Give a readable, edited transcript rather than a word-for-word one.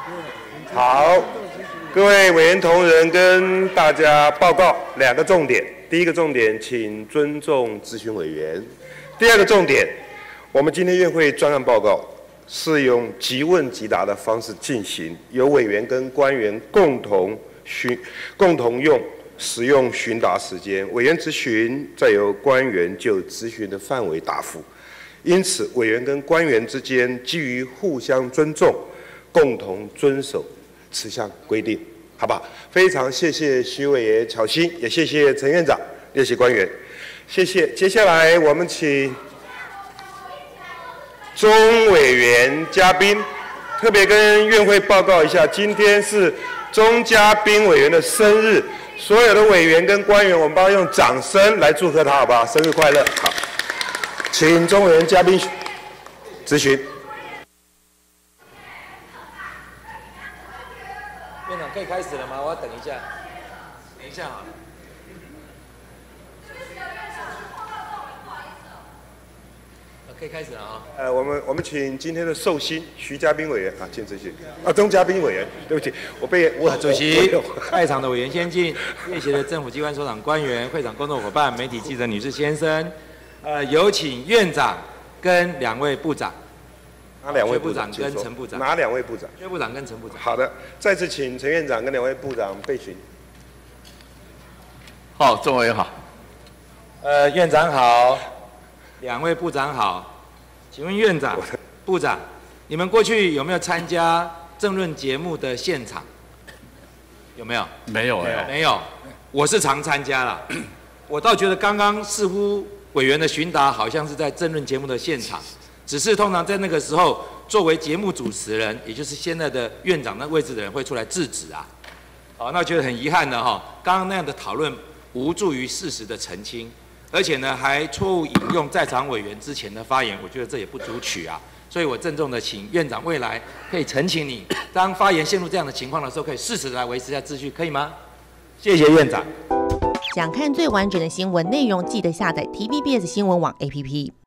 好，各位委员同仁跟大家报告2个重点。第一个重点，请尊重咨询委员。第二个重点，我们今天院会专案报告是用即问即答的方式进行，由委员跟官员共同使用询答时间，委员质询，再由官员就质询的范围答复。因此，委员跟官员之间基于互相尊重，共同遵守此项规定，好不好？非常谢谢徐委员巧心，也谢谢陈院长，列席官员，谢谢。接下来我们请钟委员嘉宾，特别跟院会报告一下，今天是钟嘉宾委员的生日，所有的委员跟官员，我们帮他用掌声来祝贺他，好不好？生日快乐！好。请钟委员嘉宾质询。 院长可以开始了吗？我要等一下，等一下好了。可以开始了啊。 我们请今天的寿星徐嘉宾委员啊，请质询。钟嘉宾委员，对不起， 主席，在场的委员先进，列席的政府机关首长官员、会场工作伙伴、媒体记者女士先生。有请院长跟2位部长， 哪2位部长跟陈部长？ 哪2位部长？ 薛部长跟陈部长。 好的，再次请陈院长跟2位部长备询。 好，众委员好。 院长好，2位部长好。请问院长、部长，你们过去有没有参加政论节目的现场？有没有？ 没有哎。 没有，我是常参加了。我倒觉得刚刚似乎委员的询答好像是在政论节目的现场，只是通常在那个时候，作为节目主持人，也就是现在的院长那位置的人会出来制止啊。好，那觉得很遗憾的哈，刚刚那样的讨论无助于事实的澄清，而且呢还错误引用在场委员之前的发言，我觉得这也不足取啊。所以我郑重的请院长未来可以澄清你，当发言陷入这样的情况的时候，可以适时的来维持一下秩序，可以吗？谢谢院长。 想看最完整的新闻内容，记得下载 TVBS 新闻网 APP。